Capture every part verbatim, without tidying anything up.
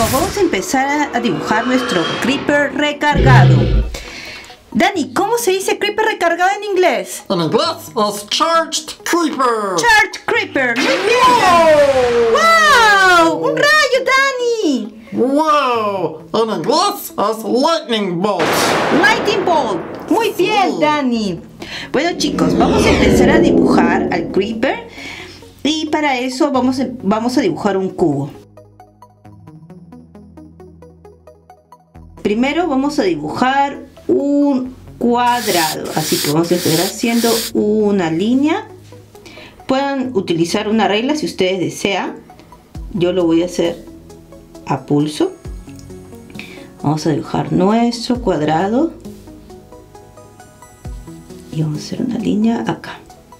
chicos, vamos a empezar a dibujar nuestro creeper recargado. Dani, ¿cómo se dice creeper recargado en inglés? En inglés es charged creeper. Charged creeper. Muy bien. ¡Wow! ¡Un rayo, Dani! Wow. En inglés es lightning bolt. Lightning bolt. Muy bien, Dani. Bueno, chicos, vamos a empezar a dibujar al creeper. Y para eso vamos a, vamos a dibujar un cubo. Primero vamos a dibujar un cuadrado, así que vamos a empezar haciendo una línea. Pueden utilizar una regla si ustedes desean. Yo lo voy a hacer a pulso. Vamos a dibujar nuestro cuadrado y vamos a hacer una línea acá.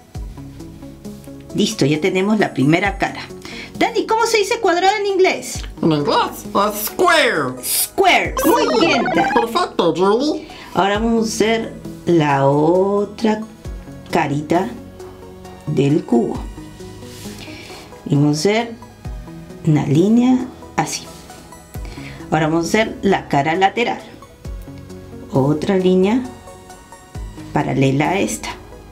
Listo, ya tenemos la primera cara. Dani, ¿cómo se dice cuadrado en inglés? En inglés es square. Square. Muy bien, Dani. Perfecto, Julie. Ahora vamos a hacer la otra carita del cubo. Y vamos a hacer una línea así. Ahora vamos a hacer la cara lateral. Otra línea paralela a esta.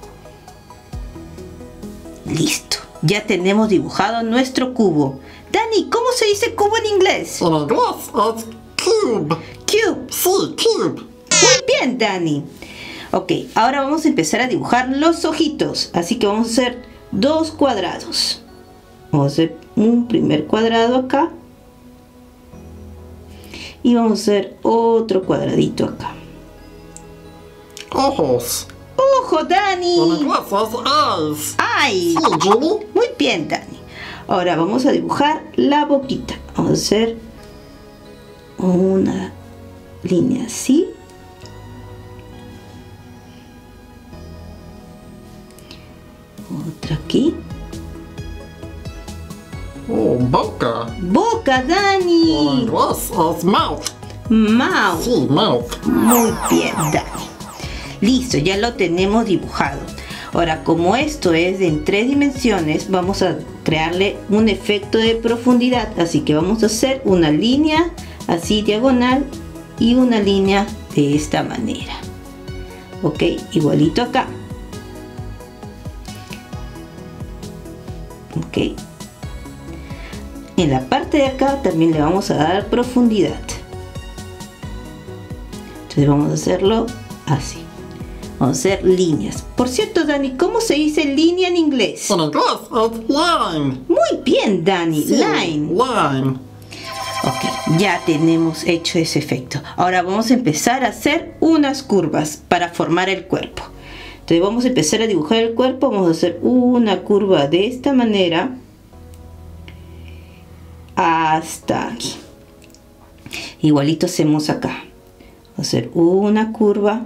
Listo. Ya tenemos dibujado nuestro cubo. Dani, ¿cómo se dice cubo en inglés? En inglés es cube. Cube. Sí, cube. Muy bien, Dani. Ok, ahora vamos a empezar a dibujar los ojitos. Así que vamos a hacer dos cuadrados. Vamos a hacer un primer cuadrado acá. Y vamos a hacer otro cuadradito acá. Ojos. ¡Ojo, Dani! En inglés es eyes. ¡Ay! Sí, Julie. Muy bien, Dani. Ahora vamos a dibujar la boquita. Vamos a hacer una línea así. Otra aquí. Oh, boca. ¡Boca, En Dani! inglés es mouth. ¡Mouth! Sí, mouth. Muy bien, Dani. Listo, ya lo tenemos dibujado. Ahora, como esto es en tres dimensiones, vamos a crearle un efecto de profundidad. Así que vamos a hacer una línea así diagonal y una línea de esta manera. Ok, igualito acá. Ok. En la parte de acá también le vamos a dar profundidad. Entonces vamos a hacerlo así. Vamos a hacer líneas. Por cierto, Dani, ¿cómo se dice línea en inglés? En inglés es line. Muy bien, Dani. Sí, Line. Line. Ok, ya tenemos hecho ese efecto. Ahora vamos a empezar a hacer unas curvas para formar el cuerpo. Entonces vamos a empezar a dibujar el cuerpo. Vamos a hacer una curva de esta manera hasta aquí. Igualito hacemos acá. Vamos a hacer una curva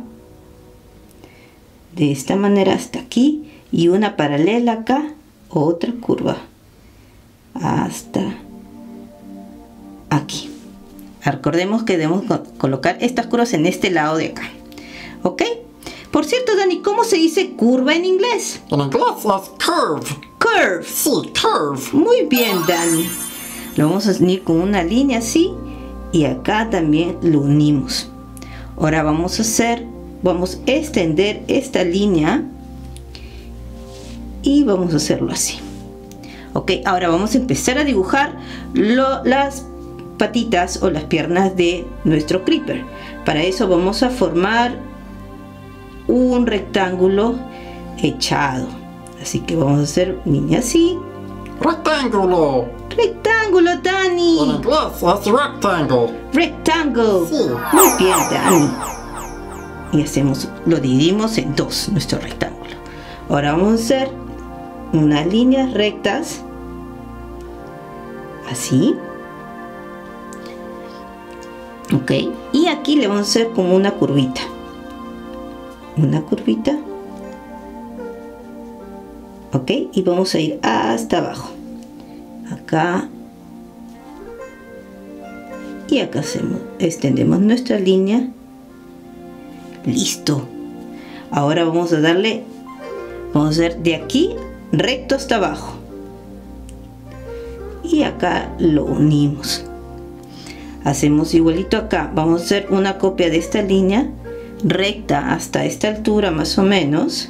de esta manera hasta aquí y una paralela acá, otra curva hasta aquí. Recordemos que debemos colocar estas curvas en este lado de acá. ¿Ok? Por cierto, Dani, ¿cómo se dice curva en inglés? En inglés es curve. Curve. Sí, curve. Muy bien, Dani. Lo vamos a unir con una línea así y acá también lo unimos. Ahora vamos a hacer Vamos a extender esta línea y vamos a hacerlo así. Ok, ahora vamos a empezar a dibujar lo, las patitas o las piernas de nuestro creeper. Para eso vamos a formar un rectángulo echado. Así que vamos a hacer línea así. Rectángulo. Rectángulo, Dani. En inglés es rectangle. Rectangle. Sí. Muy bien, Dani. Y hacemos, lo dividimos en dos, nuestro rectángulo. Ahora vamos a hacer unas líneas rectas, así. Ok, y aquí le vamos a hacer como una curvita. Una curvita. Ok, y vamos a ir hasta abajo. Acá. Y acá hacemos, extendemos nuestra línea. Listo. Ahora vamos a darle, vamos a hacer de aquí recto hasta abajo. Y acá lo unimos. Hacemos igualito acá. Vamos a hacer una copia de esta línea recta hasta esta altura más o menos.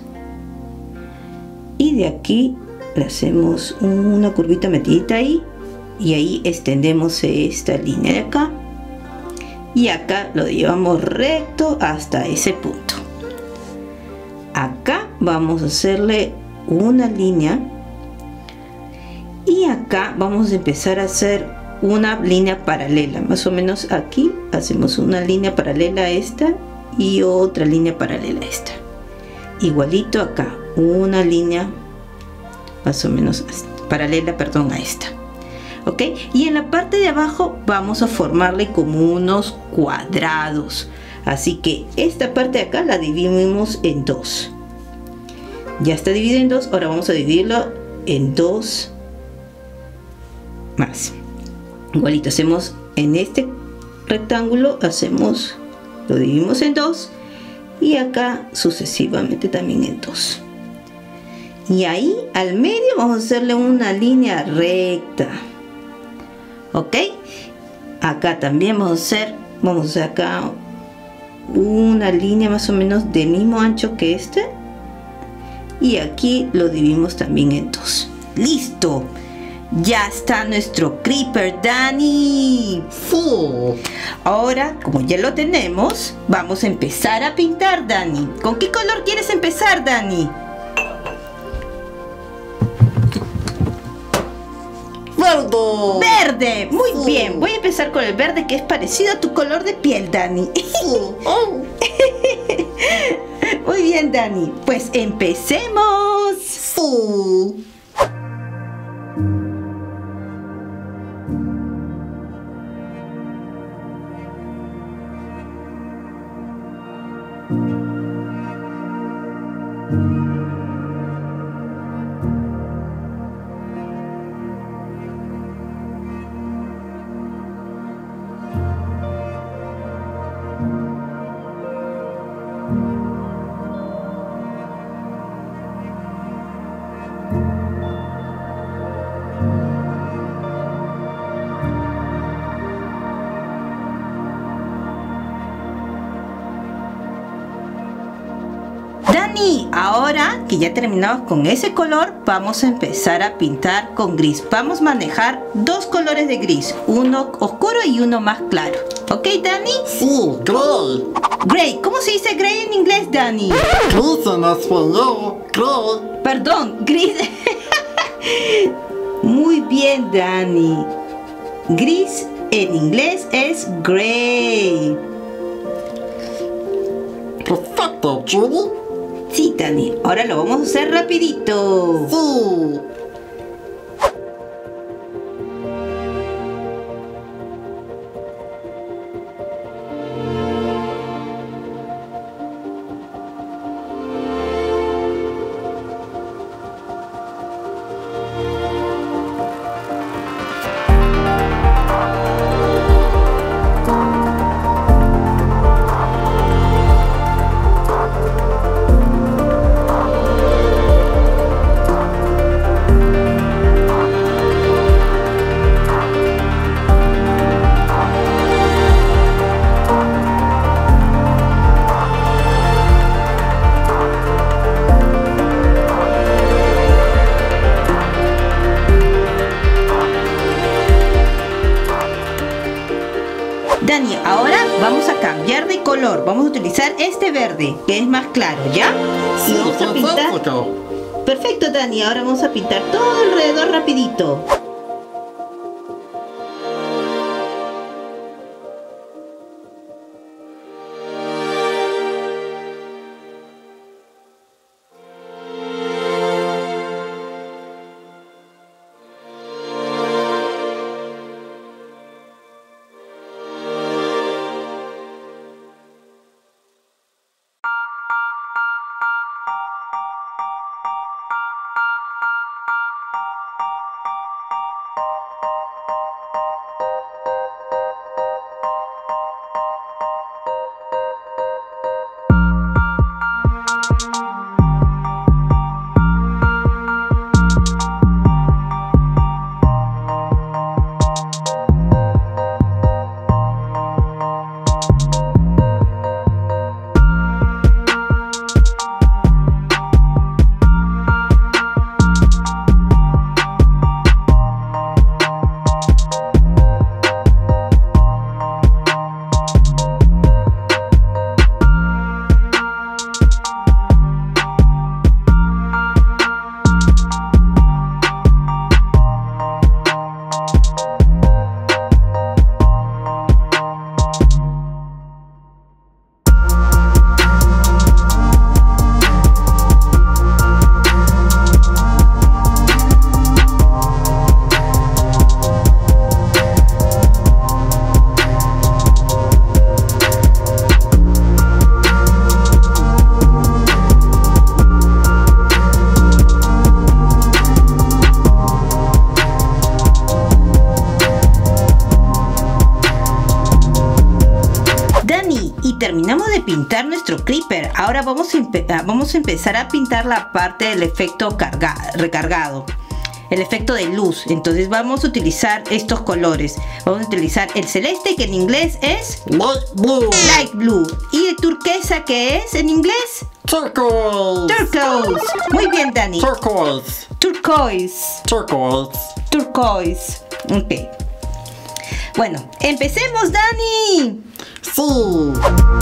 Y de aquí le hacemos una curvita metidita ahí. Y ahí extendemos esta línea de acá. Y acá lo llevamos recto hasta ese punto. Acá vamos a hacerle una línea. Y acá vamos a empezar a hacer una línea paralela. Más o menos aquí hacemos una línea paralela a esta. Y otra línea paralela a esta. Igualito acá. Una línea más o menos paralela, perdón, a esta. ¿Ok? Y en la parte de abajo vamos a formarle como unos cuadrados. Así que esta parte de acá la dividimos en dos. Ya está dividido en dos. Ahora vamos a dividirlo en dos más. Igualito hacemos en este rectángulo, hacemos, lo dividimos en dos. Y acá sucesivamente también en dos. Y ahí al medio vamos a hacerle una línea recta. ¿Ok? Acá también vamos a hacer, vamos a hacer acá una línea más o menos del mismo ancho que este. Y aquí lo dividimos también en dos. ¡Listo! Ya está nuestro creeper, Dani. Sí. Ahora, como ya lo tenemos, vamos a empezar a pintar, Dani. ¿Con qué color quieres empezar, Dani? Verde. ¡Verde! Muy Sí. bien, voy a empezar con el verde, que es parecido a tu color de piel, Dani. Sí. Oh. Muy bien, Dani. Pues empecemos. Sí. Dani, ahora que ya terminamos con ese color, vamos a empezar a pintar con gris. Vamos a manejar dos colores de gris, uno oscuro y uno más claro. ¿Ok, Dani? Sí, gray. Gray, ¿cómo se dice gray en inglés, Dani? Gris en español. Gray. Perdón, gris. Muy bien, Dani. Gris en inglés es gray. Perfecto, Judy. Sí, Dani. Ahora lo vamos a hacer rapidito. Sí. Dani, ahora vamos a cambiar de color. Vamos a utilizar este verde, que es más claro, ¿ya? Y Sí, vamos a pintar. perfecto. Perfecto, Dani. Ahora vamos a pintar todo alrededor rapidito. pintar nuestro creeper. Ahora vamos a, vamos a empezar a pintar la parte del efecto carga recargado, el efecto de luz. Entonces vamos a utilizar estos colores. Vamos a utilizar el celeste, que en inglés es Light blue. light blue, y el turquesa, que es en inglés Turquoise. turquoise. Muy bien, Dani. Turquoise. Turquoise. Turquoise. Turquoise. Ok. Bueno, empecemos, Dani. Sí.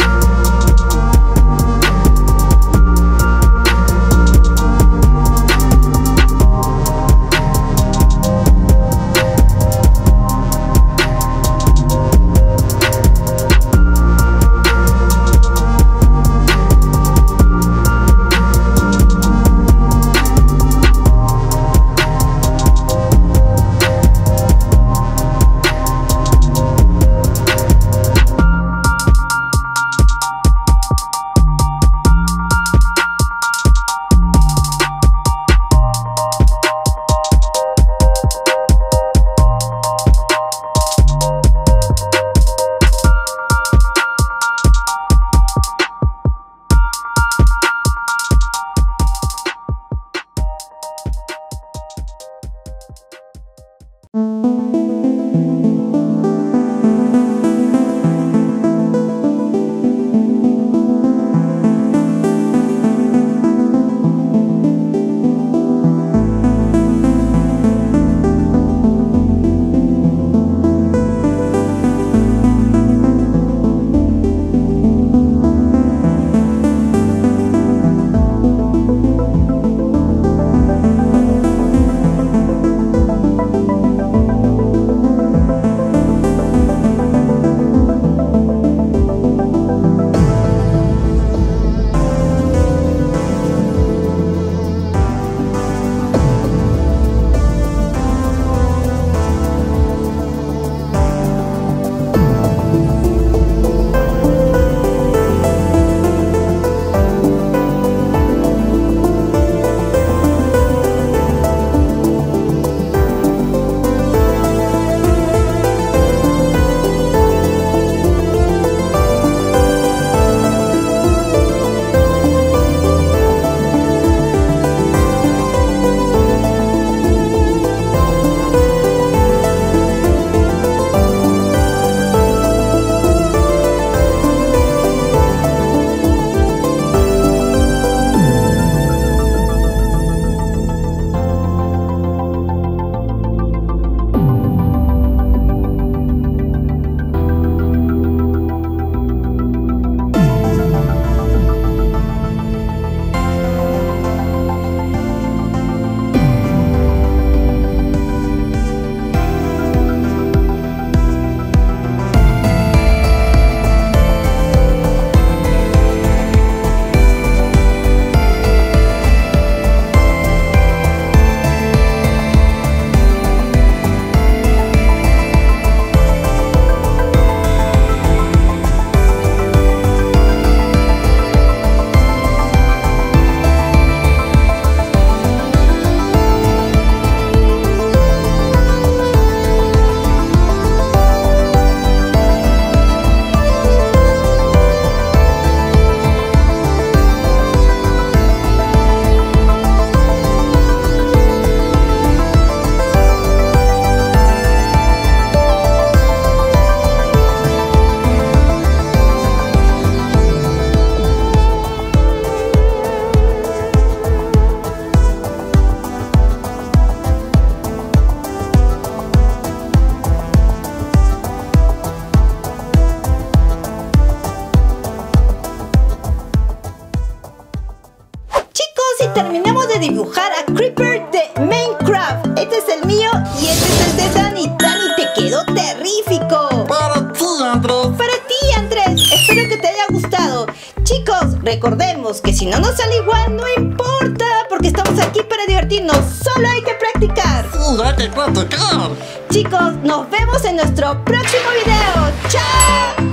terminamos de dibujar a Creeper de Minecraft. Este es el mío y este es el de Dani. Dani, te quedó terrífico. Para ti, Andrés. Para ti, Andrés. Espero que te haya gustado. Chicos, recordemos que si no nos sale igual, no importa, porque estamos aquí para divertirnos. Solo hay que practicar. Sí, hay que practicar. Chicos, nos vemos en nuestro próximo video. ¡Chao!